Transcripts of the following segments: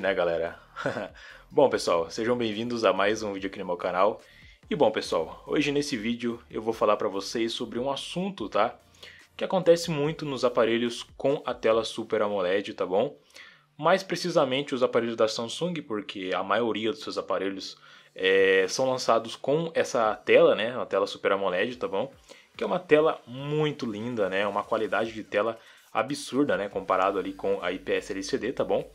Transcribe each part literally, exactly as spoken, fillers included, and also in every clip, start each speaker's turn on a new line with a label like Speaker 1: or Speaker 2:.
Speaker 1: né, galera? Bom, pessoal, sejam bem-vindos a mais um vídeo aqui no meu canal. E bom, pessoal, hoje nesse vídeo eu vou falar para vocês sobre um assunto, tá? Que acontece muito nos aparelhos com a tela Super AMOLED, tá bom? Mais precisamente os aparelhos da Samsung, porque a maioria dos seus aparelhos é, são lançados com essa tela, né? A tela Super AMOLED, tá bom? Que é uma tela muito linda, né? Uma qualidade de tela absurda, né? Comparado ali com a I P S L C D, tá bom?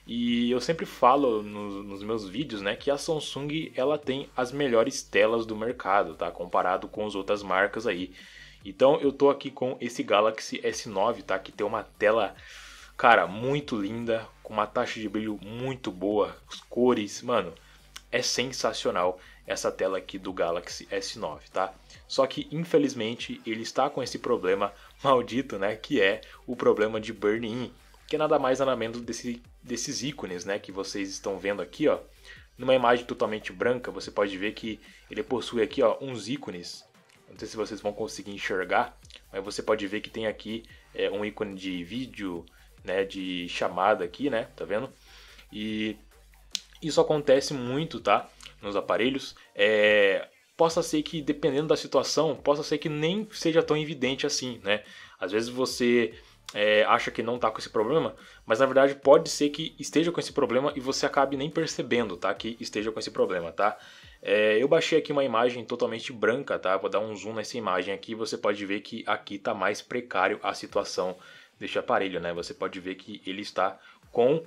Speaker 1: E eu sempre falo nos, nos meus vídeos, né, que a Samsung ela tem as melhores telas do mercado, tá? Comparado com as outras marcas aí. Então eu tô aqui com esse Galaxy S nove, tá? Que tem uma tela, cara, muito linda, com uma taxa de brilho muito boa, as cores, mano, é sensacional essa tela aqui do Galaxy S nove, tá? Só que infelizmente ele está com esse problema maldito, né, que é o problema de burn-in, que é nada mais nada menos desse, desses ícones, né, que vocês estão vendo aqui, ó. Numa imagem totalmente branca, você pode ver que ele possui aqui, ó, uns ícones. Não sei se vocês vão conseguir enxergar, mas você pode ver que tem aqui é, um ícone de vídeo, né, de chamada aqui, né, tá vendo? E isso acontece muito, tá, nos aparelhos. É, possa ser que, dependendo da situação, possa ser que nem seja tão evidente assim, né? Às vezes você é, acha que não está com esse problema, mas na verdade pode ser que esteja com esse problema e você acabe nem percebendo, tá, que esteja com esse problema, tá? É, eu baixei aqui uma imagem totalmente branca, tá? Vou dar um zoom nessa imagem aqui, você pode ver que aqui está mais precário a situação deste aparelho, né? Você pode ver que ele está com,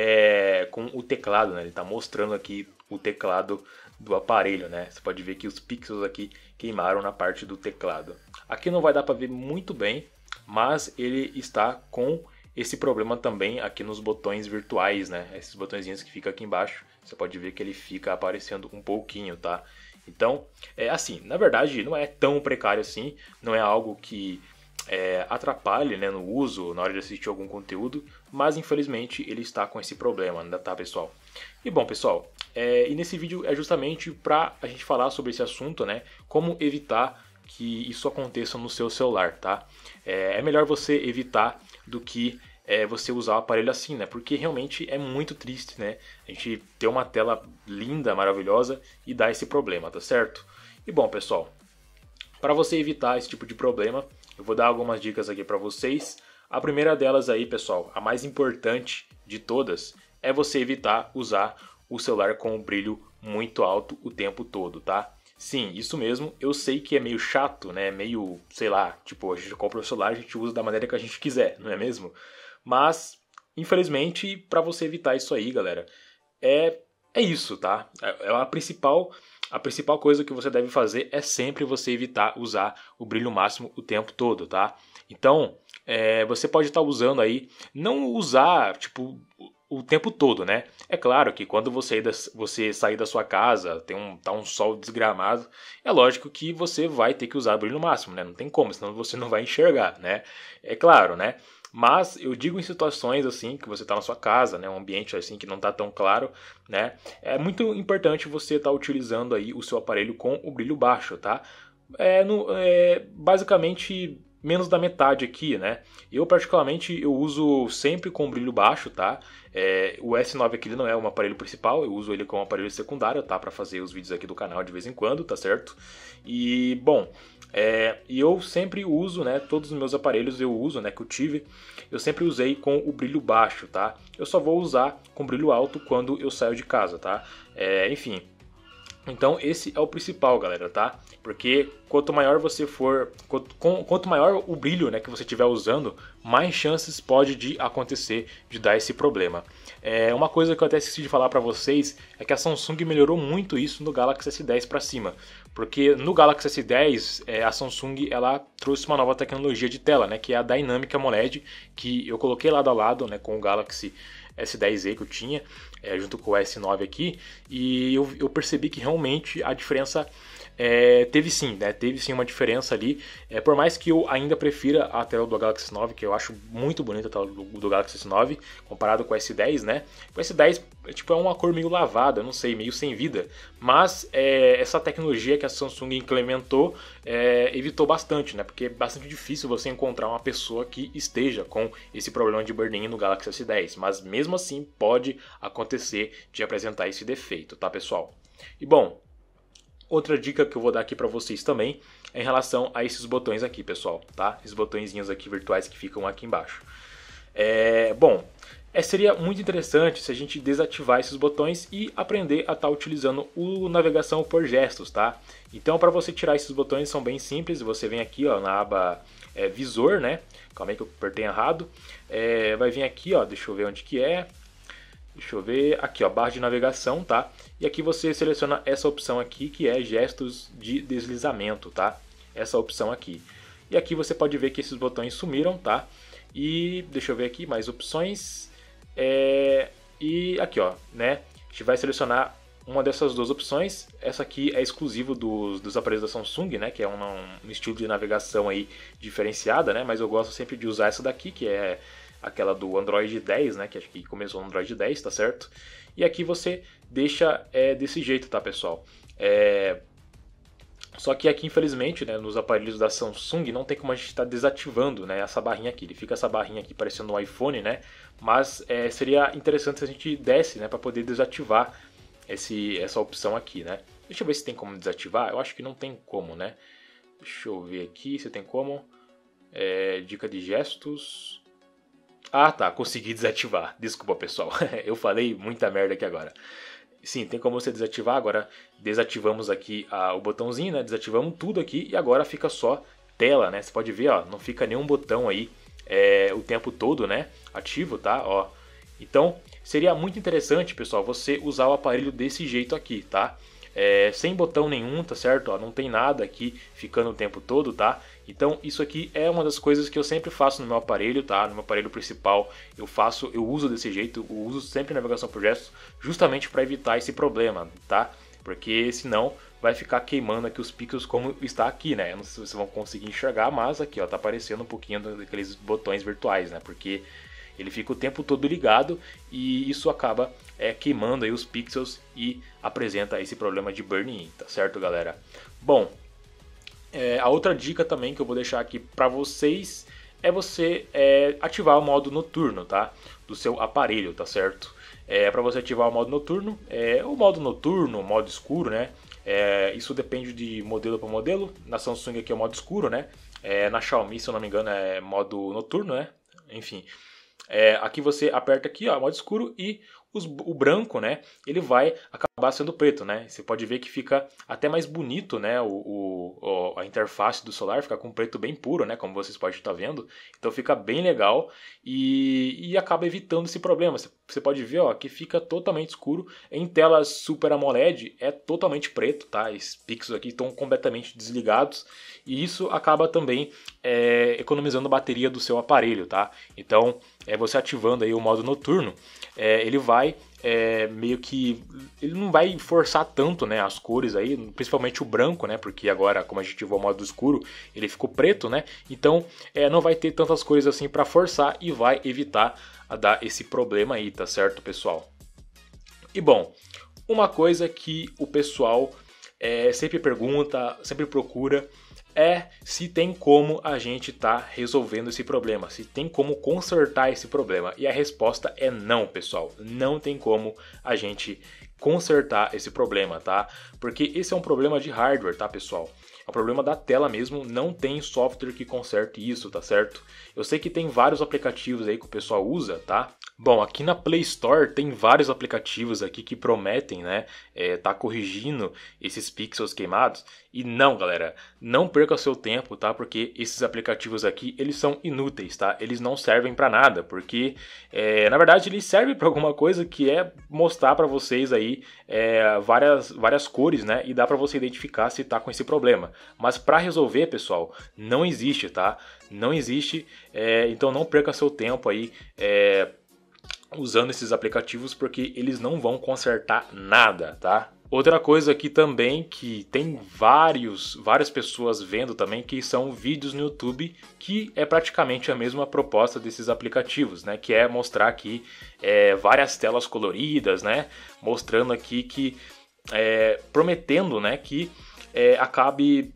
Speaker 1: é, com o teclado, né? Ele está mostrando aqui o teclado do aparelho, né? Você pode ver que os pixels aqui queimaram na parte do teclado. Aqui não vai dar para ver muito bem, mas ele está com esse problema também aqui nos botões virtuais, né? Esses botõezinhos que ficam aqui embaixo, você pode ver que ele fica aparecendo um pouquinho, tá? Então, é assim, na verdade não é tão precário assim, não é algo que é, atrapalhe, né, no uso, na hora de assistir algum conteúdo, mas infelizmente ele está com esse problema, ainda tá, pessoal? E bom, pessoal, é, e nesse vídeo é justamente para a gente falar sobre esse assunto, né? Como evitar que isso aconteça no seu celular, tá? É, é melhor você evitar do que é, você usar o aparelho assim, né? Porque realmente é muito triste, né? A gente ter uma tela linda, maravilhosa e dar esse problema, tá certo? E bom, pessoal, para você evitar esse tipo de problema, eu vou dar algumas dicas aqui para vocês. A primeira delas aí, pessoal, a mais importante de todas, é você evitar usar o celular com o brilho muito alto o tempo todo, tá? Sim, isso mesmo, eu sei que é meio chato, né, meio, sei lá, tipo, a gente compra o celular, a gente usa da maneira que a gente quiser, não é mesmo? Mas, infelizmente, para você evitar isso aí, galera, é, é isso, tá? É a principal, a principal coisa que você deve fazer é sempre você evitar usar o brilho máximo o tempo todo, tá? Então, é, você pode estar usando aí, não usar, tipo, o tempo todo, né? É claro que quando você, você sair da sua casa, tem um, tá um sol desgramado, é lógico que você vai ter que usar o brilho máximo, né? Não tem como, senão você não vai enxergar, né? É claro, né? Mas eu digo em situações assim, que você está na sua casa, né? Um ambiente assim que não está tão claro, né? É muito importante você estar tá utilizando aí o seu aparelho com o brilho baixo, tá? É, no, é basicamente menos da metade aqui, né? Eu particularmente eu uso sempre com brilho baixo, tá? É, o S nove aqui não é um aparelho principal, eu uso ele como aparelho secundário, tá? Para fazer os vídeos aqui do canal de vez em quando, tá certo? E bom, é, eu sempre uso, né? Todos os meus aparelhos eu uso, né? Que eu tive, eu sempre usei com o brilho baixo, tá? Eu só vou usar com brilho alto quando eu saio de casa, tá? É, enfim. Então esse é o principal, galera, tá? Porque quanto maior você for, quanto, quanto maior o brilho, né, que você estiver usando, mais chances pode de acontecer de dar esse problema. É, uma coisa que eu até esqueci de falar pra vocês é que a Samsung melhorou muito isso no Galaxy S dez pra cima. Porque no Galaxy S dez é, a Samsung ela trouxe uma nova tecnologia de tela, né, que é a Dynamic AMOLED, que eu coloquei lado a lado, né, com o Galaxy S dez e que eu tinha, é, junto com o S nove aqui, e eu, eu percebi que realmente a diferença é, teve sim, né? Teve sim uma diferença ali, é, por mais que eu ainda prefira a tela do Galaxy S nove, que eu acho muito bonita a tela do, do Galaxy S nove, comparado com o S dez, né? O S dez é, tipo, é uma cor meio lavada, não sei, meio sem vida. Mas é, essa tecnologia que a Samsung implementou é, evitou bastante, né? Porque é bastante difícil você encontrar uma pessoa que esteja com esse problema de burn-in no Galaxy S dez. Mas mesmo assim pode acontecer de apresentar esse defeito, tá, pessoal? E bom, outra dica que eu vou dar aqui para vocês também é em relação a esses botões aqui, pessoal, tá? Esses botõezinhos aqui virtuais que ficam aqui embaixo. É, bom, é, seria muito interessante se a gente desativar esses botões e aprender a estar utilizando o navegação por gestos, tá? Então, para você tirar esses botões são bem simples. Você vem aqui, ó, na aba é, visor, né? Calma aí que eu apertei errado. É, vai vir aqui, ó, deixa eu ver onde que é. Deixa eu ver, aqui ó, barra de navegação, tá? E aqui você seleciona essa opção aqui, que é gestos de deslizamento, tá? Essa opção aqui. E aqui você pode ver que esses botões sumiram, tá? E deixa eu ver aqui, mais opções. É... E aqui ó, né? A gente vai selecionar uma dessas duas opções. Essa aqui é exclusivo dos, dos aparelhos da Samsung, né? Que é um, um estilo de navegação aí diferenciada, né? Mas eu gosto sempre de usar essa daqui, que é aquela do Android dez, né, que acho que começou no Android dez, tá certo? E aqui você deixa é, desse jeito, tá, pessoal? É... Só que aqui, infelizmente, né, nos aparelhos da Samsung não tem como a gente estar tá desativando, né, essa barrinha aqui. Ele fica essa barrinha aqui parecendo um iPhone, né? Mas é, seria interessante se a gente desse, né, para poder desativar esse, essa opção aqui, né? Deixa eu ver se tem como desativar. Eu acho que não tem como, né? Deixa eu ver aqui se tem como. É, dica de gestos... Ah, tá, consegui desativar. Desculpa, pessoal. Eu falei muita merda aqui agora. Sim, tem como você desativar. Agora desativamos aqui ah, o botãozinho, né? Desativamos tudo aqui e agora fica só tela, né? Você pode ver, ó, não fica nenhum botão aí é, o tempo todo, né? Ativo, tá? Ó. Então, seria muito interessante, pessoal, você usar o aparelho desse jeito aqui, tá? É, sem botão nenhum, tá certo? Ó, não tem nada aqui ficando o tempo todo, tá? Então isso aqui é uma das coisas que eu sempre faço no meu aparelho, tá? No meu aparelho principal eu faço, eu uso desse jeito, eu uso sempre navegação por gestos, justamente para evitar esse problema, tá? Porque senão vai ficar queimando aqui os pixels como está aqui, né? Eu não sei se vocês vão conseguir enxergar, mas aqui ó, tá aparecendo um pouquinho daqueles botões virtuais, né? Porque ele fica o tempo todo ligado e isso acaba é, queimando aí os pixels e apresenta esse problema de burn-in, tá certo, galera? Bom, é, a outra dica também que eu vou deixar aqui para vocês é você é, ativar o modo noturno, tá? Do seu aparelho, tá certo? É, para você ativar o modo noturno, é, o modo noturno, o modo escuro, né? É, isso depende de modelo para modelo. Na Samsung aqui é o modo escuro, né? É, na Xiaomi, se eu não me engano, é modo noturno, né? Enfim. É, aqui você aperta aqui, ó, modo escuro e os, o branco, né, ele vai acabar sendo preto, né? Você pode ver que fica até mais bonito, né, o, o, a interface do celular fica com preto bem puro, né, como vocês podem estar vendo. Então fica bem legal e, e acaba evitando esse problema. Você, você pode ver, ó, que fica totalmente escuro. Em telas Super AMOLED é totalmente preto, tá? Esses pixels aqui estão completamente desligados e isso acaba também é, economizando a bateria do seu aparelho, tá? Então, é, você ativando aí o modo noturno, é, ele vai é, meio que... ele não vai forçar tanto, né, as cores aí, principalmente o branco, né? Porque agora, como a gente ativou o modo escuro, ele ficou preto, né? Então, é, não vai ter tantas cores assim para forçar e vai evitar a dar esse problema aí, tá certo, pessoal? E bom, uma coisa que o pessoal é, sempre pergunta, sempre procura, é se tem como a gente tá resolvendo esse problema, se tem como consertar esse problema. E a resposta é não, pessoal. Não tem como a gente consertar esse problema, tá? Porque esse é um problema de hardware, tá, pessoal? É um problema da tela mesmo, não tem software que conserte isso, tá certo? Eu sei que tem vários aplicativos aí que o pessoal usa, tá? Bom, aqui na Play Store tem vários aplicativos aqui que prometem, né, é, tá corrigindo esses pixels queimados. E não, galera, não perca seu tempo, tá? Porque esses aplicativos aqui, eles são inúteis, tá? Eles não servem para nada, porque, é, na verdade, eles servem para alguma coisa que é mostrar para vocês aí é, várias, várias cores, né? E dá para você identificar se tá com esse problema. Mas para resolver, pessoal, não existe, tá? Não existe, é, então não perca seu tempo aí, é, usando esses aplicativos, porque eles não vão consertar nada, tá? Outra coisa aqui também que tem vários, várias pessoas vendo também, que são vídeos no YouTube, que é praticamente a mesma proposta desses aplicativos, né? Que é mostrar aqui é, várias telas coloridas, né? Mostrando aqui que, é, prometendo, né, que é, acabe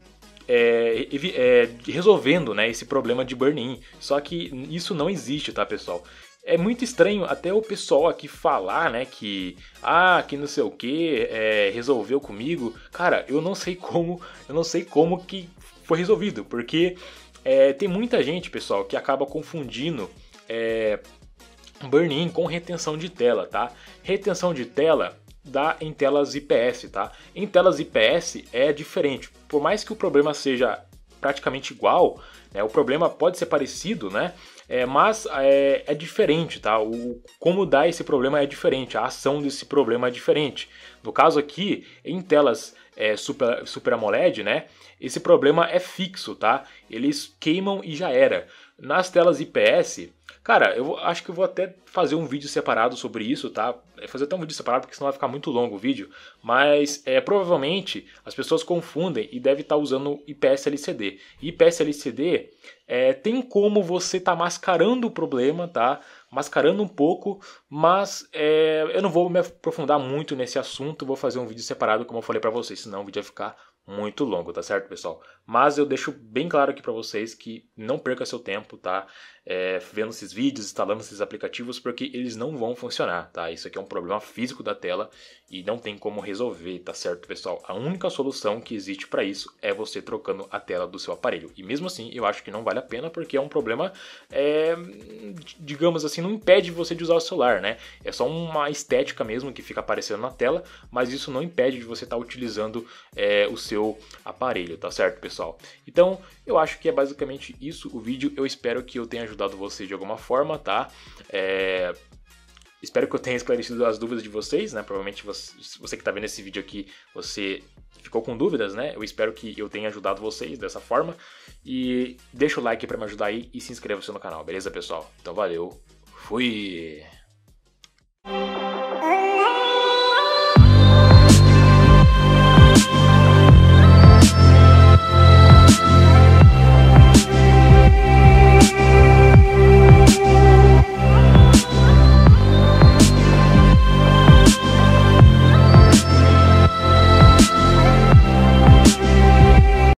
Speaker 1: é, é, resolvendo, né, esse problema de burn-in. Só que isso não existe, tá, pessoal? É muito estranho até o pessoal aqui falar, né, que ah, que não sei o que, é, resolveu comigo. Cara, eu não sei como, eu não sei como que foi resolvido, porque é, tem muita gente, pessoal, que acaba confundindo é, burn-in com retenção de tela, tá? Retenção de tela dá em telas I P S, tá? Em telas I P S é diferente. Por mais que o problema seja praticamente igual, né, o problema pode ser parecido, né? É, mas é, é diferente, tá? O, como dá esse problema é diferente, a ação desse problema é diferente. No caso aqui, em telas é, Super, Super AMOLED, né? Esse problema é fixo, tá? Eles queimam e já era. Nas telas I P S, cara, eu acho que eu vou até fazer um vídeo separado sobre isso, tá? Fazer até um vídeo separado porque senão vai ficar muito longo o vídeo. Mas é, provavelmente as pessoas confundem e devem estar usando I P S L C D. E I P S L C D é, tem como você estar tá mascarando o problema, tá? Mascarando um pouco, mas é, eu não vou me aprofundar muito nesse assunto. Vou fazer um vídeo separado, como eu falei pra vocês, senão o vídeo vai ficar muito longo, tá certo, pessoal? Mas eu deixo bem claro aqui pra vocês que não perca seu tempo, tá? É, vendo esses vídeos, instalando esses aplicativos, porque eles não vão funcionar, tá? Isso aqui é um problema físico da tela e não tem como resolver, tá certo, pessoal? A única solução que existe pra isso é você trocando a tela do seu aparelho. E mesmo assim, eu acho que não vale a pena, porque é um problema, é, digamos assim, não impede você de usar o celular, né? É só uma estética mesmo que fica aparecendo na tela, mas isso não impede de você estar utilizando é, o seu aparelho, tá certo, pessoal? Então, eu acho que é basicamente isso o vídeo. Eu espero que eu tenha ajudado você de alguma forma, tá? É... Espero que eu tenha esclarecido as dúvidas de vocês, né? Provavelmente você, você que tá vendo esse vídeo aqui, você ficou com dúvidas, né? Eu espero que eu tenha ajudado vocês dessa forma. E deixa o like pra me ajudar aí e se inscreva no canal, beleza, pessoal? Então valeu, fui!